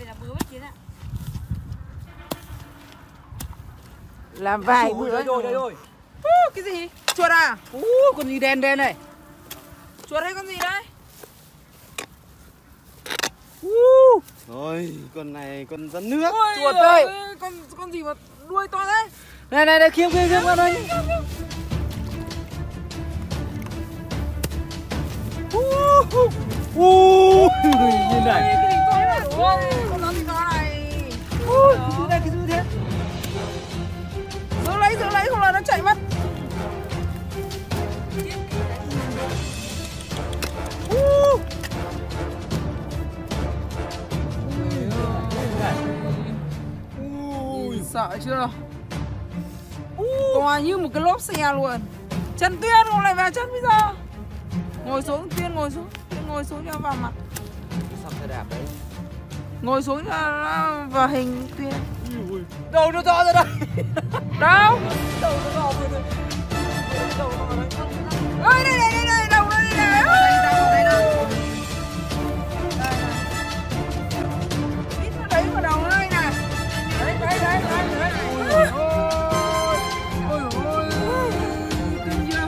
về là bữa mất chiến ạ. Làm vài bữa. Đây rồi. Cái gì? Chuột à? Con gì đen đen này? Chuột hay con gì đấy? Rồi, con này con rắn nước. Chuột ơi, con gì mà đuôi to thế? Này, khiêng con ơi. Nhìn này. Cái gì to này? Con rắn gì to này? Cái gì thế? Giữ lấy không là nó chạy mất. Sợ chưa? To như một cái lốp xe luôn. Chân Tuyên không lại vào chân bây giờ. Ngồi xuống Tuyên, ngồi xuống cho vào mặt. Sao phải đạp đấy? Ngồi xuống cho nó vào hình Tuyên. Đầu nó to ra đây. Đâu? Đầu nó to rồi. Đầu nó to đấy. Ôi đây, đầu nó đi này. Ít nó đấy vào đầu nó đây nè. Đấy. Ôi, kinh chưa?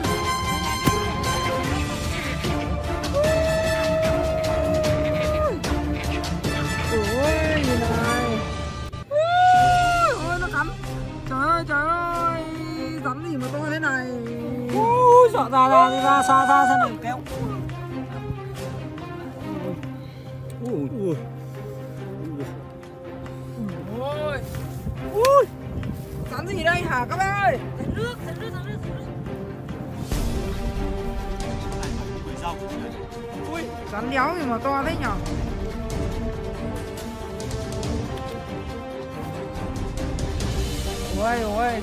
Ôi, nhìn này. Ôi, nó cắn. Trời ơi, rắn gì mà to thế này. Sợ ra xa này kéo. Ui, rắn gì đây hả các bác ơi? Rắn nước. Ui, rắn đéo gì mà to thế nhở? Ôi.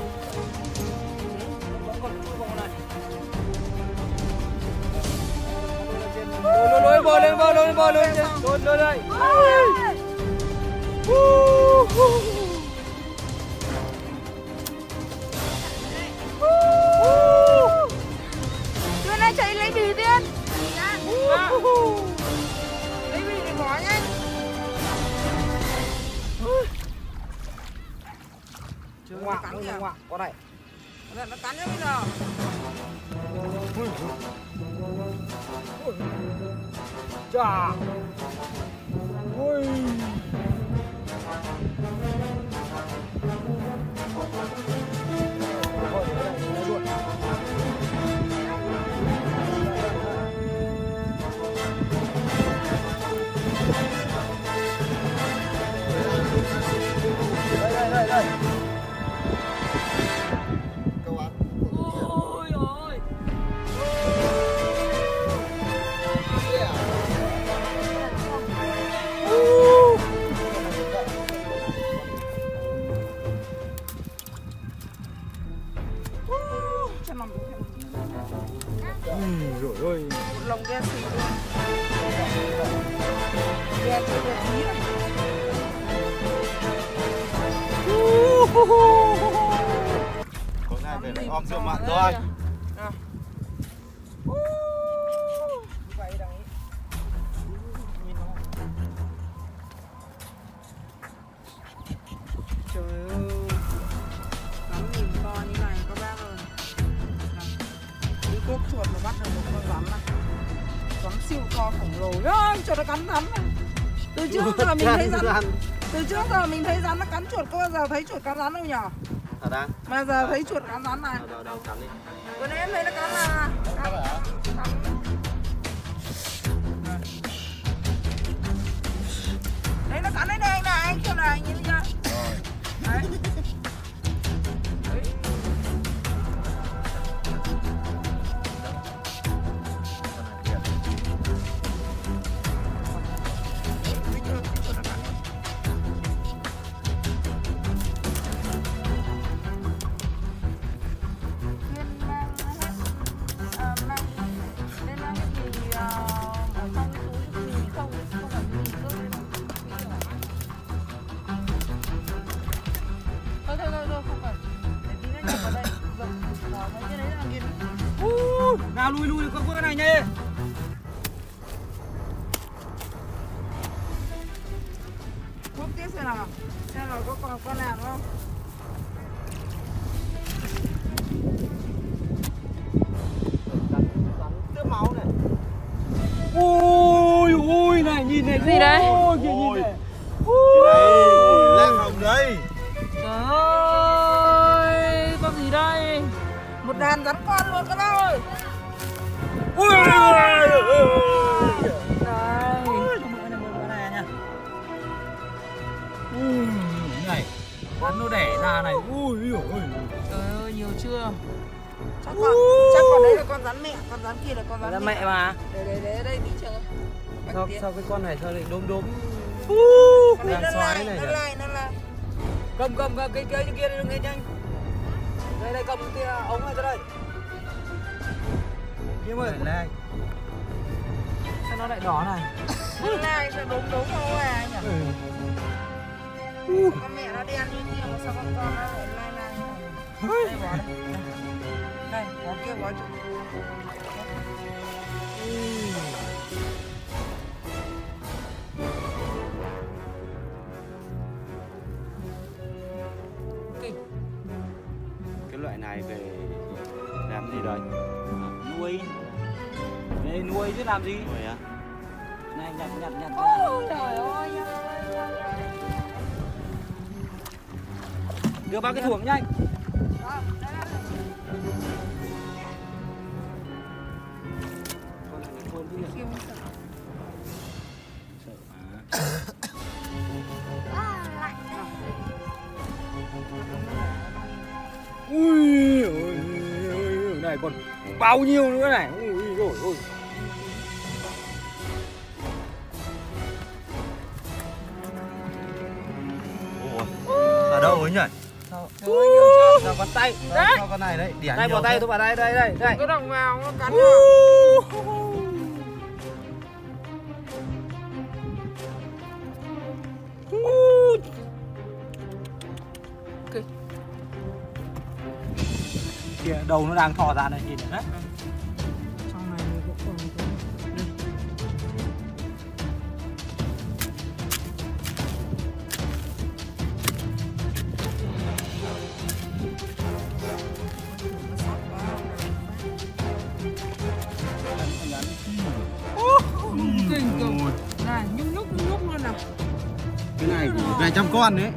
Bò lên đây. Tuyên ơi, chạy lấy bì Tuyên. Lấy bì để bỏ nhanh. Ngoạ, con này. Nó cắn nhá bây giờ. Chà. Ui. Đây. Câu ăn. Ôi ôi. Rồi ơi. Một lồng đen xì luôn. Đen cho đen tí này. Có ngày về lại om rượu mặn rồi. Vậy đấy. Trời ơi, rắn nhìn to như này các bác ơi. Đi cuốc chuột mà bắt được một con rắn này. Rắn siêu to khổng lồ. Ôi, chuột nó cắn rắn này. Từ trước giờ mình thấy rắn nó cắn chuột, có bao giờ thấy chuột cắn rắn đâu nhở? Thật à? Mà giờ thấy chuột cắn rắn này. Đâu cắn đi. Vừa nãy em thấy nó cắn là đấy, nó cắn đấy đây anh này, anh kia này, anh nhìn chưa? Đấy. Nào lui con cái này nhé. nào. Xem là có còn con nào không? Tước máu này. Ôi ôi này nhìn này Gì đấy? Ôi kìa nhìn này. Lan hồng đây. Trời ơi, con gì đây? Một đàn rắn con luôn các bác ơi. Ui Đây. này rắn nó đẻ ra này. Ui ôi. Trời ơi, nhiều chưa? Chắc còn đấy là con rắn mẹ, con rắn kia là con rắn mẹ mà. Để đây tí chờ. Sao cái con này sao lại đốm đốm. Con này Đang xoáy này nó nhỉ? lại. Cầm cái kia đừng nghe nhanh. Đây cầm cái ống này ra đây. Kim ơi. Sao nó lại đỏ này? Nó lại sẽ đốm không à nhỉ? Con mẹ nó đen như kia mà sao con nó lại lai như này? Đây bỏ đây. Đây, bỏ kia bỏ chỗ. Cái loại này về làm gì đây? Nuôi. Đây nuôi chứ làm gì? Nuôi á? Này nhặt. Ôi trời ơi. Đưa vào cái thuồng nhanh. Ui này còn bao nhiêu nữa này. Ui rồi ôi. Ở đâu ấy nhỉ? Sao con tay. Sao con này đấy? Đẻ Đây nhiều bỏ tay thế. tôi vào đây. Có đồng vào nó cắn Kìa đầu nó đang thò ra này nhìn đấy. trong này cũng còn kinh cực này, nhúc luôn nào. Cái này cũng vài trăm con đấy.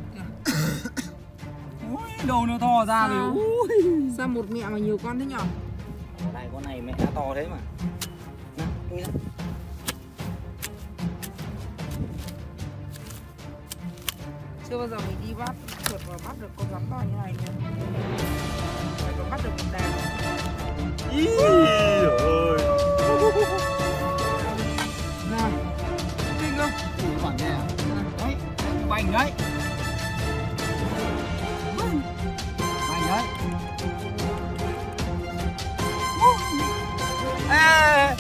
Ui, đầu nó thò ra rồi. Ui. Sao một mẹ mà nhiều con thế nhở? Này con này mẹ đã to thế mà. Nào, ui. Chưa bao giờ mình đi bắt chuột và bắt được con rắn to như này nhá. Phải có bắt được một đàn. Ý ơi. Nào, kinh không? Quản nghe. Đấy, bành đấy. Bành đấy. Ê.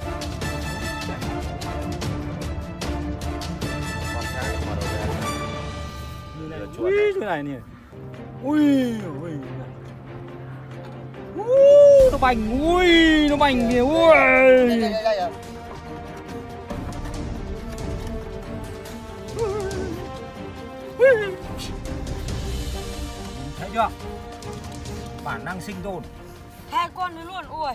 Con trai mà đầu đen. Ui, cái này nè. Ui, ui. Nó bành, nó bành kìa. Ui. Đây à. Thấy chưa? Bản năng sinh tồn. Hai con nữa luôn. Ui.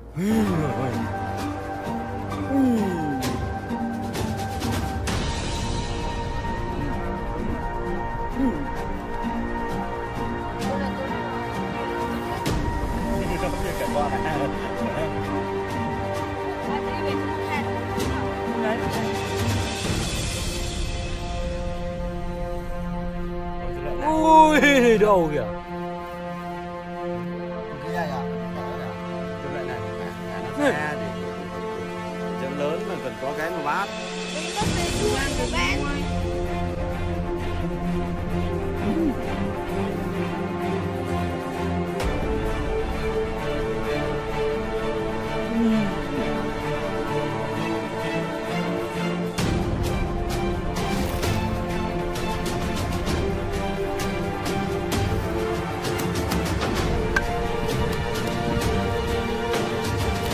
Ui, đầu kìa. Cái này à? Cái loại này nó ra để chân lớn mà cần có cái mà bát.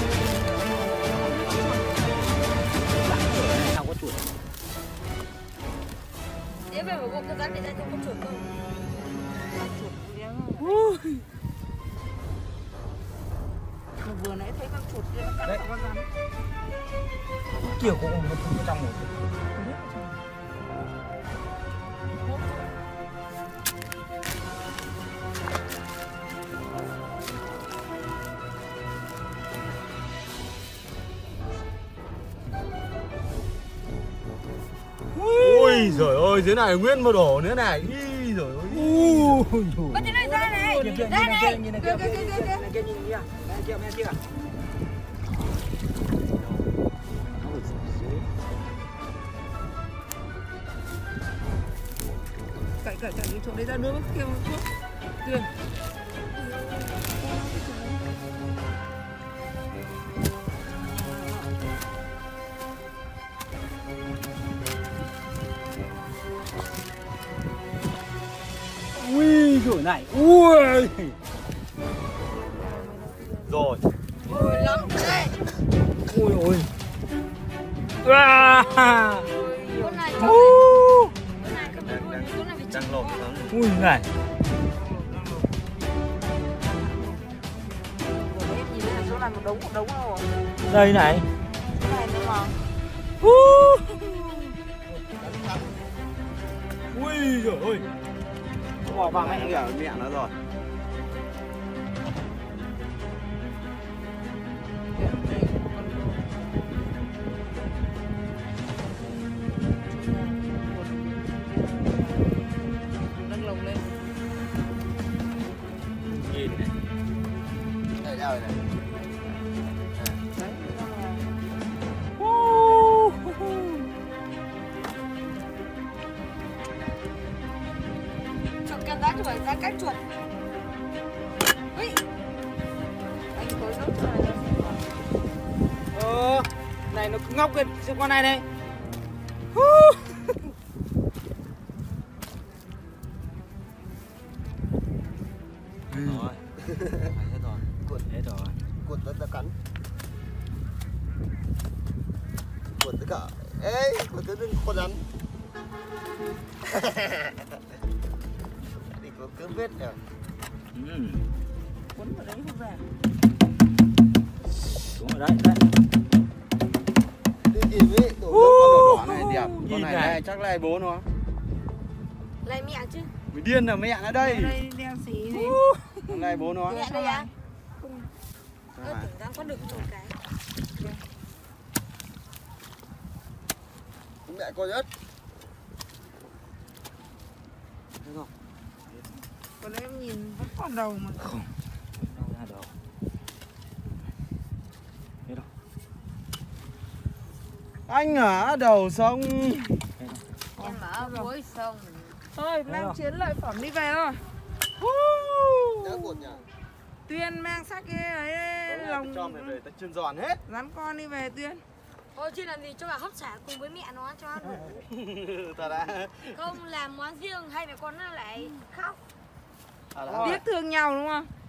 Sao có chuột? kia cũng nó trong một. Ôi giời ơi, dưới này nguyên một đổ nữa này. Ý giời ơi. Bắt trên này ra này. Ra này. Nhìn này kia, nhìn kia. Nghe kia. Cậy cái chỗ đấy ra nữa kia một chút. Tuyền. Ui giời này. Ui. Rồi. Ôi lắm đấy. Ui ôi. À. Con này Đang lột lắm. Ui này. Rồi em nhìn thấy là chỗ này một đống đâu. Đây này. Chỗ này nữa mà. Ui giời ơi. Bỏ bà mẹ kìa, mẹ nó rồi. Nâng lồng lên. Nhìn này. Đây đây này. Đấy. chuột cần giá chuột ra cách chuột. Ui. Anh tối dốc cho này nó sẽ còn. Này nó cứ ngóc lên xem con này này. Rồi. Hết rồi. Cuộn hết rồi. Cuộn tất cắn. Cuộn tất cả. Ê, cuộn tất con rắn. Đi có cứ vết à. Quấn vào đấy không về. Đúng rồi đấy. Đi tìm ấy, tổ con đỏ này đẹp. Con Nhìn này, này. này chắc là bố nó. Lại mẹ chứ. Mày điên là mẹ nó đây. Ở đây đeo xí gì. Hôm nay bố nó. Mẹ đây à? Sao Ơ hả? tưởng đang có được một cái. Mẹ con ớt. Còn em nhìn vẫn còn đầu mà. Không. Đâu ra đâu. Hết đâu. Anh ở đầu sông. Em ở cuối sông. Thôi mang chiến lợi phẩm đi về thôi. Đã cuộn nhỉ? Tuyên mang xác cái ấy lồng cho mày về tận chân giòn hết. rắn con đi về Tuyên. Thôi chứ làm gì cho cả hấp xả cùng với mẹ nó cho ăn đủ. Thật đã. Không làm món riêng hay mẹ con nó lại khóc. Thật đã. Biết thương nhau đúng không?